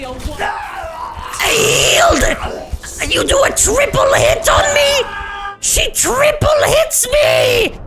I healed! You do a triple hit on me? She triple hits me!